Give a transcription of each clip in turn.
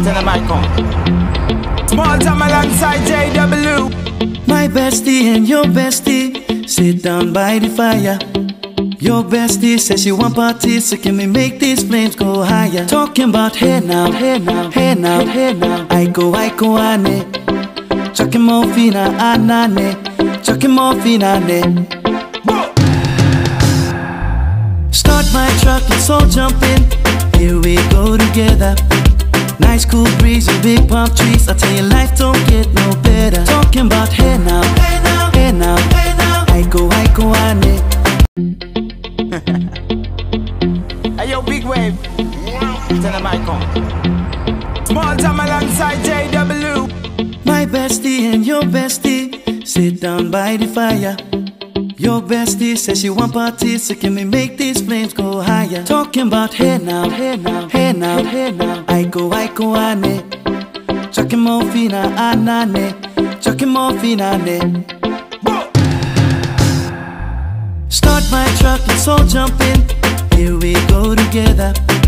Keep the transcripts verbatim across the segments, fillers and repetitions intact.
Tell them I come. Small time alongside J W. My bestie and your bestie sit down by the fire. Your bestie says she want parties, so can we make these flames go higher? Talking about hey now, hey now, hey now, hey now. I go, I go, ane. Chucking more fina, anane. Chucking more fina, ane. Start my truck, let's all jump in. Here we go together. Nice cool breeze and big palm trees. I tell you, life don't get no better. Talking about hey now, hey now, hey now, hey now. I go, I go, ane. Hey yo, big wave. Tell them I come. Small time alongside J W. My bestie and your bestie sit down by the fire. Your bestie says she want parties, so can we make these flames go higher? Talking about hey now, hey now, hey now, hey now. I go, I go, ane. Chucking more fina, anane. Chucking more fina, ane. Start my truck, let's all jump in. Here we go together.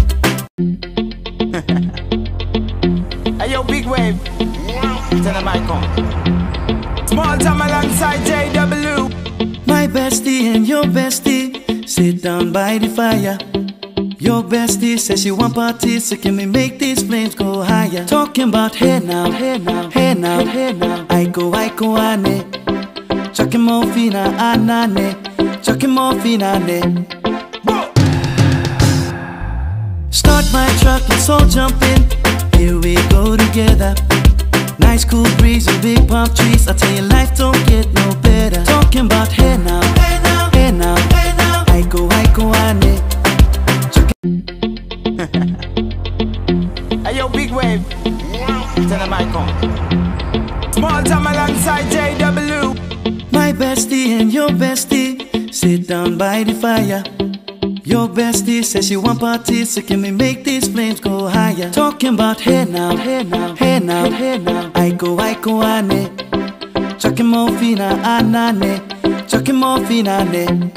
Hey yo, big wave. Tell them I come. Small time alongside J W. My bestie and your bestie sit down by the fire. Your bestie says she want parties, so can we make these flames go higher? Talking about hey now, hey now, hey now, hey now. I go, I go, ane. Chucking more fina, anane. Chucking more fina, ane. Start my truck, let's all jump in. Here we go together. Nice cool breeze and big palm trees. I tell you, life don't get no better. Talking about hey now, hey now, hey now, hey now. I go, I go, ane. Hey yo, big wave. Tell them I come. Small time alongside J W. My bestie and your bestie sit down by the fire. Your bestie says she want parties, so can we make these flames go higher? Talking about hey now, hey now, hey now, hey now. I go, I go, ane. Chucking more fina, anane. Chucking more fina, ane.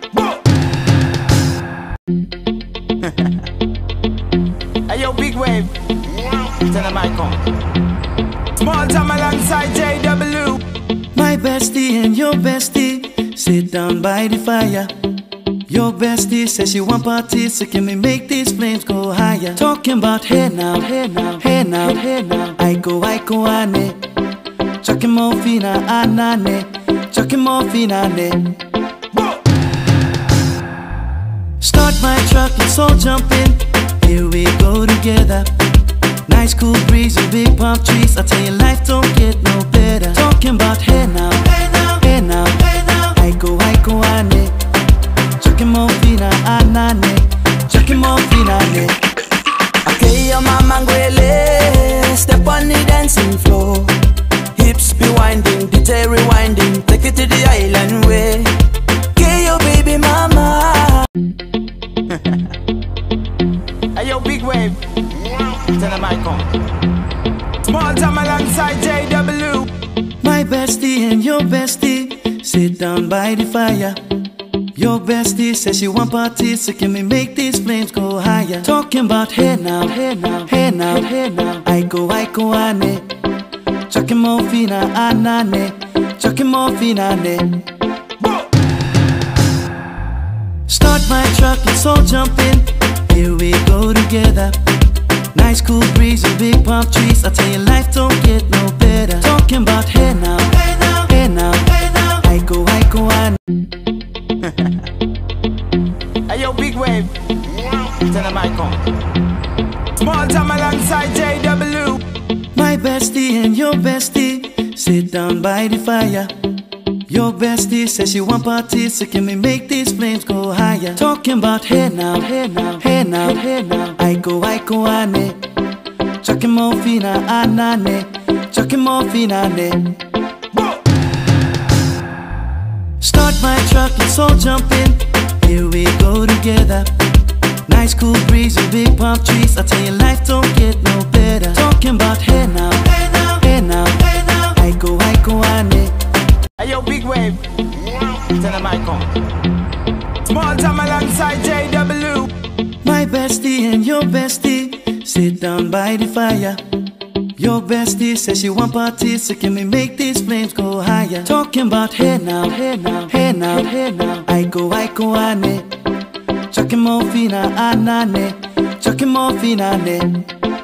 Hey yo, big wave. Tell them I come. Small time alongside J W. My bestie and your bestie sit down by the fire. Your bestie says she want parties, so can we make these flames go higher? Talking about hey now, hey now, hey now, hey now. I go, I go, ane. Chucking more fina, anane. Chucking more fina, ane. Start my truck, let's all jump in. Here we go together. Nice cool breeze and big palm trees. I tell you, life don't get no better. Talking about hey now, hey now, hey now, hey now. I go, I go, ane. Chucking more fina, anane. Chucking more fina, ane. Okay, your mama ngwele, step on the dancing floor. Hips be winding, D J rewinding, take it to the island way. Okay, your baby mama. Hey yo, big wave. Tell them I come. Small time alongside J W. My bestie and your bestie sit down by the fire. Your bestie says she want parties, so can we make these flames go higher? Talking about hey now, hey now, hey now, hey now. I go, I go, ane. Chucking more fina, anane. Chucking more fina, ane. Start my truck, let's all jump in. Here we go together. Nice cool breeze and big palm trees. I tell you, life don't get no better. Talking about hey now, hey now, hey now, hey now. I go, I go, ane. Hey yo, big wave. Tell them I come. Small time alongside J W. My bestie and your bestie sit down by the fire. Your bestie says she want parties, so can we make these flames go higher? Talking about hey now, hey now, hey now, hey now. I go, I go, ane. Chucking more fina, anane. Chucking more fina, ane. Start my truck, let's all jump in. Here we go together. Nice cool breeze and big palm trees. I tell you, life don't get no better. Talking about hey now, hey now, hey now, hey now. I go, I go, ane. Hey yo, big wave. Tell them I come. Small time alongside J W. My bestie and your bestie sit down by the fire. Your bestie says she want parties, so can we make these flames go higher? Talking about hey now, hey now, hey now, hey now. I go, I go, ane. Chucking more fina, anane. Chucking more fina, ane.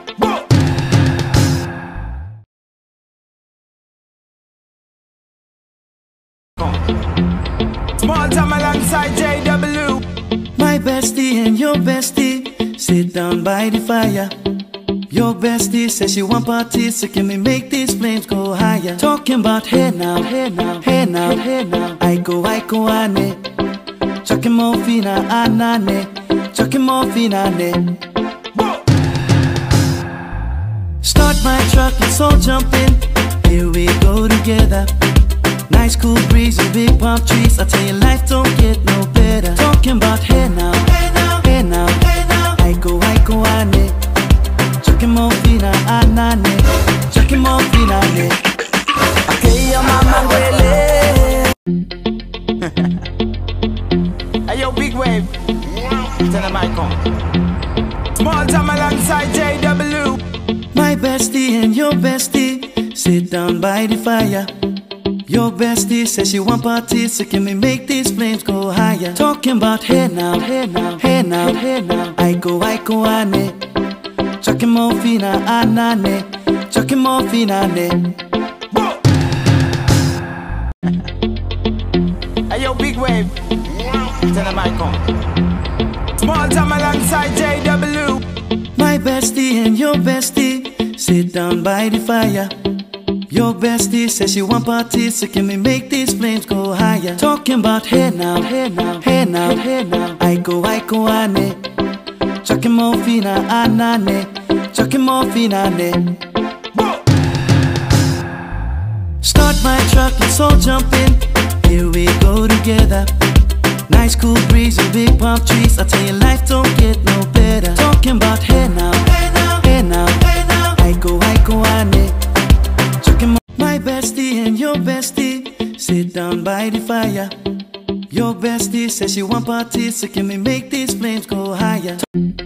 Small time alongside J W. My bestie and your bestie sit down by the fire. Your bestie says she want parties, so can we make these flames go higher? Talking about hey now, hey now, hey now, hey now. I go, I go, ane. Chucking more fina, anane. Chucking more fina, ane. Start my truck, let's all jump in. Here we go together. Nice cool breeze and big palm trees. I tell you, life don't get no better. Talking about hey now, hey now, hey now, hey now. I go, I go, ane. Chucking more fina, anane. Chucking more fina, ane. Okay, your mama gwele. Hey yo, big wave. Tell them I come. Small time alongside J W. My bestie and your bestie sit down by the fire. Your bestie says she want parties, so can we make these flames go higher? Talking about hey now, hey now, hey now, hey now. I go, I go, ane. Chucking more fina, anane. Chucking more fina, ane. Hey yo, big wave. Tell them I come. Small time alongside J W. My bestie and your bestie sit down by the fire. Your bestie says she want parties, so can we make these flames go higher? Talking about hey now, hey now, hey now, hey now. I go, I go, ane. Chucking more fina, anane. Chucking more fina, ane. Start my truck, let's all jump in. Here we go together. Nice cool breeze and big palm trees. I tell you, life don't get no better. Talking about hey now, hey now, hey now, hey now. I go, I go, ane. My bestie and your bestie sit down by the fire. Your bestie says she want parties, so can we make these flames go higher?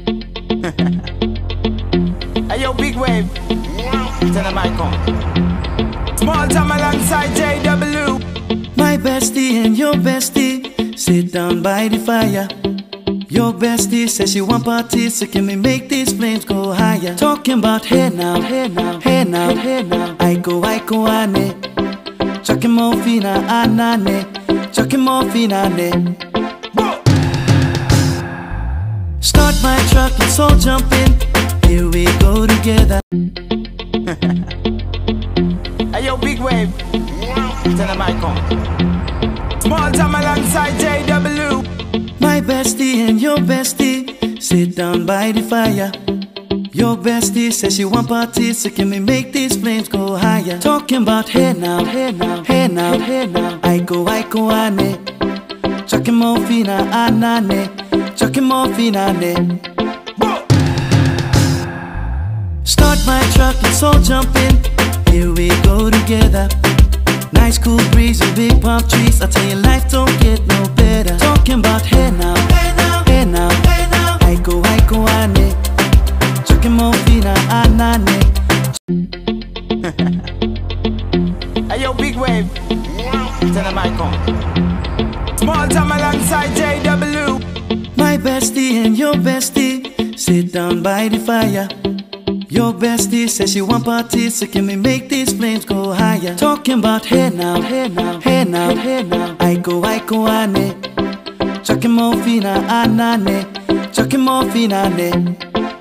Hey yo, big wave. Tell them I come. Small time alongside J W. My bestie and your bestie sit down by the fire. Your bestie says she want parties, so can we make these flames go higher? Talking about hey now, hey now, hey now, hey now. I go, I go, ane. Chucking more fina, anane. Chucking more fina, ane. Start my truck, let's all jump in. Here we go together. Hey yo, big wave. Tell them I come. Small time alongside J W. My bestie and your bestie sit down by the fire. Your bestie says she want parties, so can we make these flames go higher? Talking about hey now, hey now, hey now, hey now. I go, I go, ane. Chucking more fina, anane. Chucking more fina, ane. Start my truck, let's all jump in. Here we go together. Nice cool breeze and big palm trees. I tell you, life don't get no better. Talking about hey now, hey now, hey now, hey now. I go, I go, ane. Chucking more fina, anane. Hey yo, big wave. Tell them I come. Small time alongside J W. My bestie and your bestie sit down by the fire. Your bestie says she want parties, so can we make these flames go higher? Talking about hey now, hey now, hey now, hey now. I go, I go, ane. Chucking more fina, anane. Chucking more fina, ane.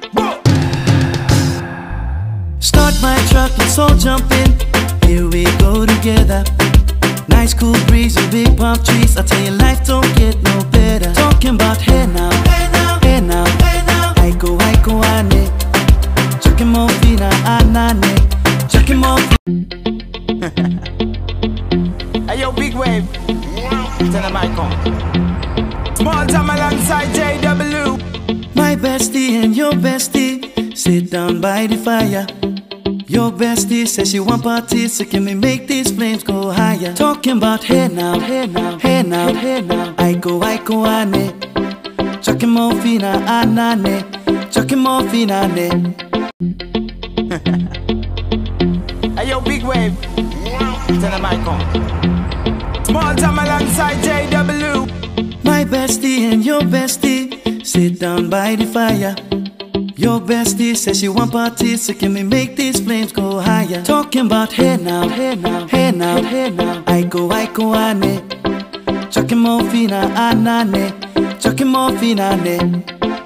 Start my truck, let's all jump in. Here we go together. Nice cool breeze and big palm trees. I tell you, life don't get no better. Talking about hey now, hey now, hey now, hey now. I go, I go, ane. Chucking more fina, anane. Chucking more fina. Hey yo, big wave. Tell them I come. Small time alongside J W. My bestie and your bestie sit down by the fire. Your bestie says she want parties, so can we make these flames go higher? Talking about hey now, hey now, hey now, hey now. I go, I go, ane. Chucking more fina, anane. Chucking more fina, ane. Hey yo, big wave. Tell them I come. Small time alongside J W. My bestie and your bestie sit down by the fire. Your bestie says she want parties, so can we make these flames go higher? Talking about hey now, hey now, hey now, hey now. I go, I go, ane. Chucking more fina, anane. Chucking more fina, ane.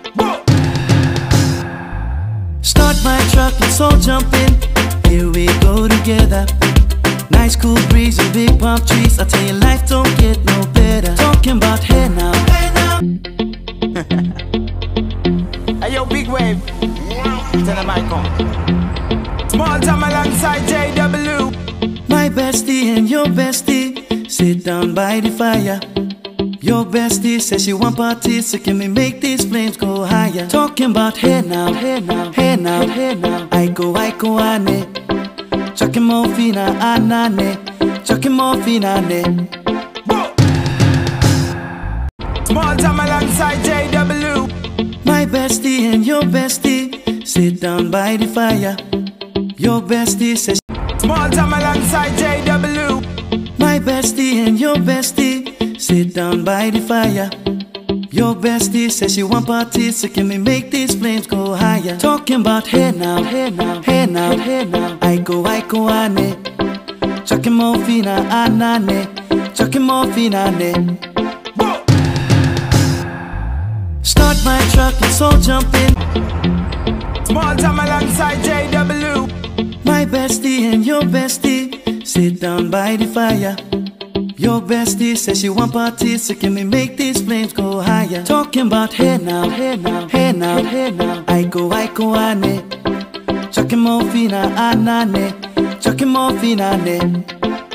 Start my truck, let's all jump in. Here we go together. Nice cool breeze and big palm trees. I tell you, life don't get no better. Talking about hey now, hey now. Hey yo, big wave. Tell them I come. Small time alongside J W. My bestie and your bestie sit down by the fire. Your bestie says she want parties, so can we make these flames go higher? Talking about hey now, hey now, hey now, hey now. I go, I go, ane. Chucking more fina, anane. Chucking more fina, ane. Small time alongside J W. My bestie and your bestie sit down by the fire. Your bestie says Small time alongside J W. my bestie and your bestie sit down by the fire. Your bestie says she want parties, so can we make these flames go higher? Talking about hey now, hey now, hey now, hey now. I go, I go, ane. Chucking more fina, anane. Chucking more fina, ane. Start my truck, let's all jump in. Small time alongside J W. My bestie and your bestie sit down by the fire. Your bestie says she want parties, so can we make these flames go higher? Talking about hey now, hey now, hey now, hey now. I go, I go, ane. Chucking more fina, anane. Chucking more fina, ane.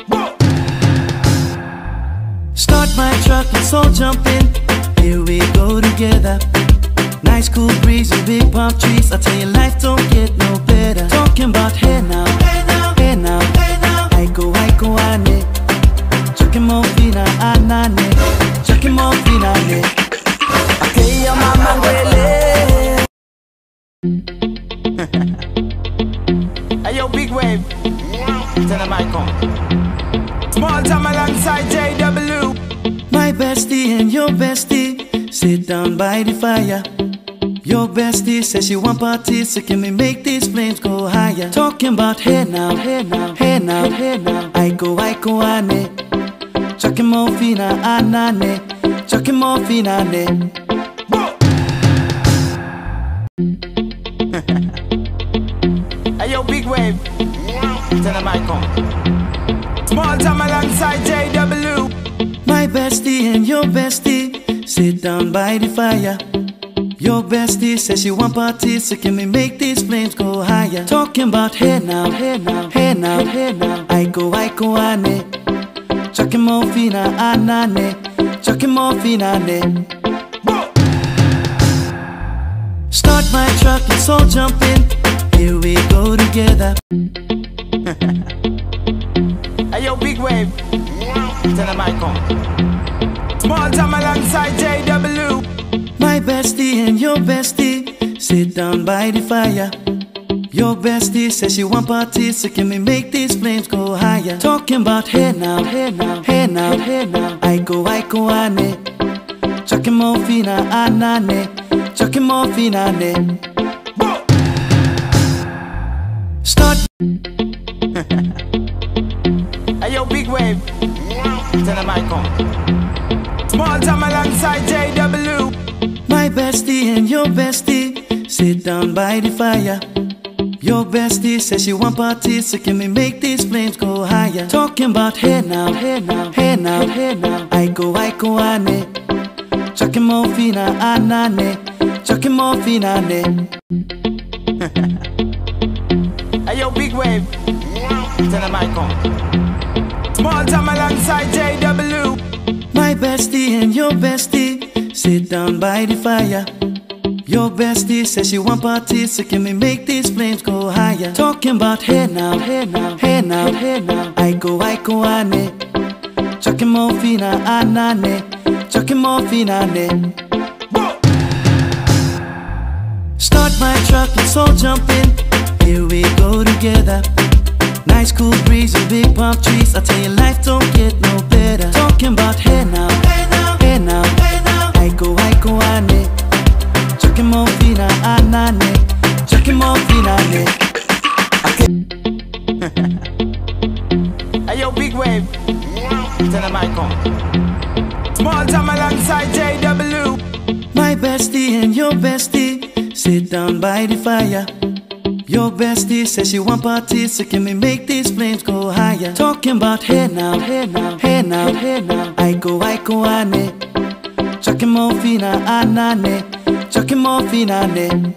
Start my truck, let's all jump in. Here we go together. Nice cool breeze and big palm trees. I tell you, life don't get no better. Talking about hey now, hey now, hey now, hey now. I go, I go, ane. Chucking more fina, anane. Chucking more fina, ane. Okay, your mama gwele. Hey yo, big wave. Tell them I come. Small time alongside J W. My bestie and your bestie sit down by the fire. Your bestie says she want parties, so can we make these flames go higher? Talking about hey now, hey now, hey now, hey now. I go, I go, ane. Chucking more fina, anane. Chucking more fina, ane. Hey yo, big wave. Tell them I come. Small time alongside J W. My bestie and your bestie sit down by the fire. Your bestie says she want parties, so can we make these flames go higher? Talking about hey now, hey now, hey now, hey now. I go, I go, ane. Chucking more fina, anane. Chucking more fina, ane. Start my truck, let's all jump in. Here we go together. Hey yo, big wave. Tell them I come. Small time alongside J W. My bestie and your bestie sit down by the fire. Your bestie says she want parties, so can we make these flames go higher? Talking about hey now, hey now, hey now, hey now. I go, I go, ane. Chucking more fina, anane. Chucking more fina, ane. Start. Hey yo, big wave. Tell them I come. Small time alongside J W. My bestie and your bestie sit down by the fire. Your bestie says she want parties, so can we make these flames go higher? Talking about hey now, hey now, hey now, hey now. I go, I go, ane. Chucking more fina, anane. Chucking more fina, ane. Hey yo, big wave. Tell them I come. Small time alongside J W. My bestie and your bestie sit down by the fire. Your bestie says she want parties, so can we make these flames go higher? Talking about hey now, hey now, hey now, hey now. I go, I go, ane. Chucking more fina, anane. Chucking more fina, ane. Start my truck, let's all jump in. here we go together. Nice cool breeze and big palm trees. I tell you, life don't get no better. Talking about hey now, hey now, hey now, hey now. Aiko, aiko, ane. Chucking more fina, anane. Chucking more fina, ane. Hey yo, big wave. Tell them I come. Small time alongside J W. My bestie and your bestie sit down by the fire. Your bestie says she want parties, so can we make these flames go higher? Talking about hey now, hey now, hey now, hey now. Aiko, aiko, ane. Chucking more fina, anane. Chucking more fina, ane.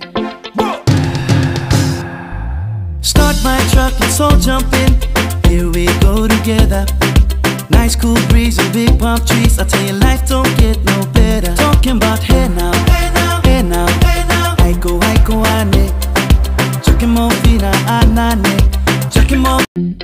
Start my truck, let's all jump in. Here we go together. Nice cool breeze and big palm trees. I tell you, life don't get no better. Talking about hey now, hey now, hey now, hey now. Aiko, aiko, ane. Chucking more fina, anane. Chucking more.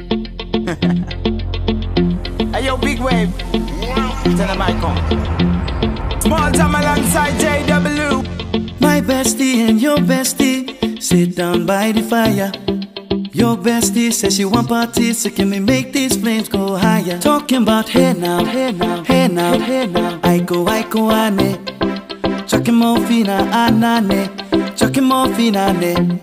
Hey yo, big wave. Tell them I come. Small time alongside J W. My bestie and your bestie sit down by the fire. Your bestie says she want parties, so can we make these flames go higher? Talking about hey now, hey now, hey now, hey now. Aiko, aiko, ane. Chucking more fina, anane. Chucking more fina, ane.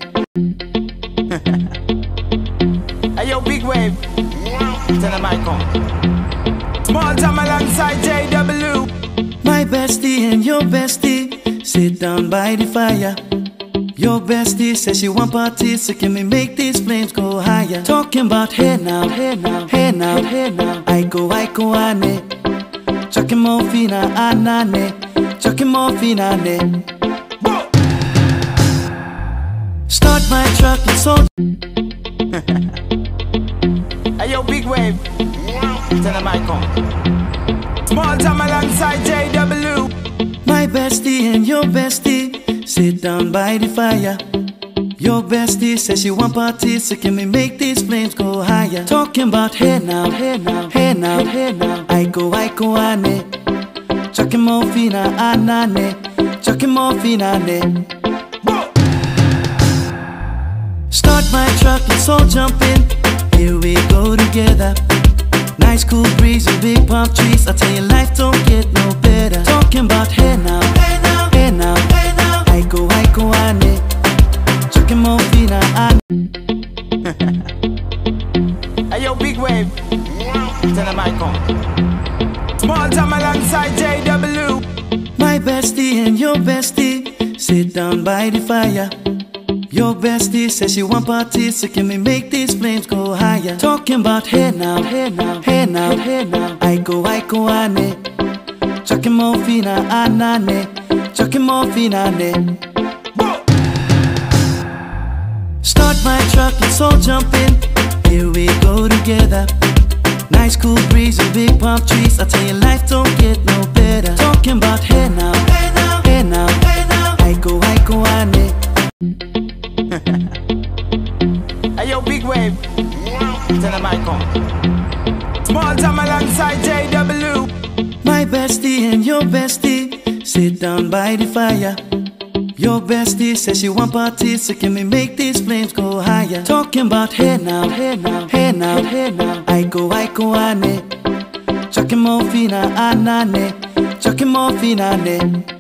Hey yo, big wave. Tell them I come. Small time alongside J W. My bestie and your bestie sit down by the fire. Your bestie says she want parties, so can we make these flames go higher? Talking about hey now, hey now, hey now, hey now. Aiko, aiko, ane. Chucking more fina, anane. Chucking more fina, ane. Start my truck, let's all. Hey yo, big wave. Tell them I come. Small time alongside J W. My bestie and your bestie sit down by the fire. Your bestie says she want parties, so can we make these flames go higher? Talking about hey now, hey now, hey now, hey now. Aiko, aiko, ane. Chucking more fina, anane. Chucking more fina, ane. Start my truck, let's all jump in. Here we go together. Nice cool breeze and big palm trees. I tell you, life don't get no better. Talking about hey now, hey now, hey now, hey now. Aiko, aiko, ane. Chucking more fina, ane. Hey yo, big wave. Tell them I come. Small time alongside J W. My bestie and your bestie sit down by the fire. Your bestie says she want parties, so can we make these flames go higher? Talking about hey now, hey now, hey now, hey now. Aiko, aiko, ane. Chucking more fina, anane. Chucking more fina, ane. Start my truck, let's all jump in. Here we go together. Nice cool breeze and big palm trees. I tell you, life don't get no better. Talking about hey now, hey now, hey now, hey now. Aiko, aiko, ane. Hey yo, big wave. Tell them I come. Small time alongside J W. My bestie and your bestie sit down by the fire. Your bestie says she want parties, so can we make these flames go higher? Talking about hey now, hey now, hey now, hey now. Aiko, aiko, ane. Chucking more fina, anane. Chucking more fina, ane.